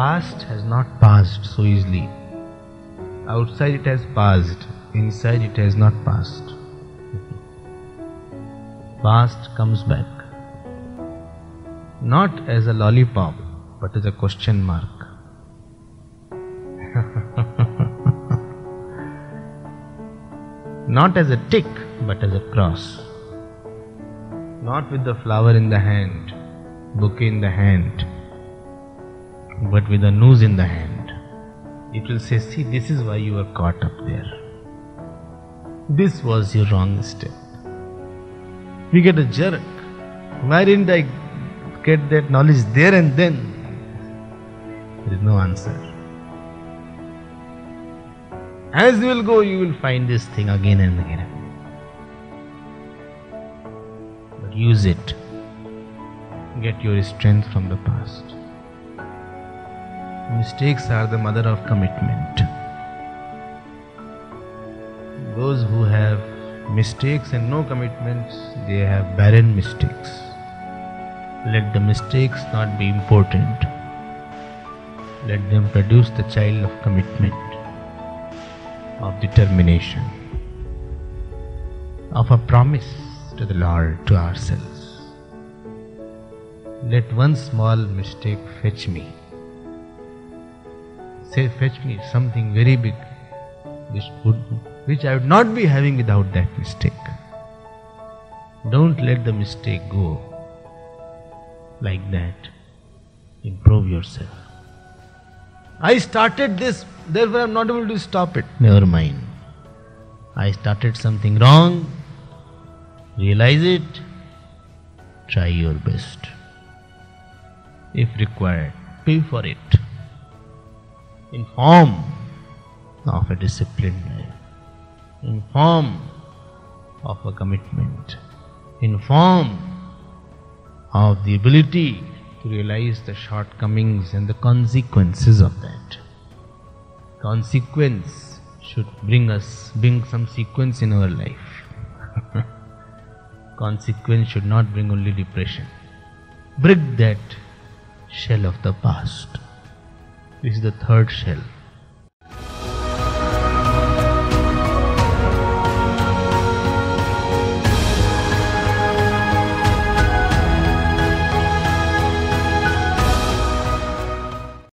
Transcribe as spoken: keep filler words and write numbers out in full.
past has not passed so easily. Outside it has passed, inside it has not passed. Past comes back, not as a lollipop, but as a question mark. Not as a tick, but as a cross. Not with the flower in the hand, bouquet in the hand, but with a noose in the hand. It will say, see, this is why you were caught up there. This was your wrong step. We get a jerk. Why didn't I get that knowledge there and then? There is no answer. As you will go, you will find this thing again and again. But use it. Get your strength from the past. Mistakes are the mother of commitment. Those who have mistakes and no commitments, they have barren mistakes. Let the mistakes not be important. Let them produce the child of commitment, of determination, of a promise to the Lord, to ourselves. Let one small mistake fetch me. Say, fetch me something very big, which would, which I would not be having without that mistake. Don't let the mistake go like that. Improve yourself. I started this, therefore I am not able to stop it. Never mind. I started something wrong. Realize it. Try your best. If required, pay for it. In form of a disciplined life, in form of a commitment, in form of the ability to realize the shortcomings and the consequences of that. Consequence should bring us, bring some sequence in our life. Consequence should not bring only depression. Break that shell of the past. This is the third shell.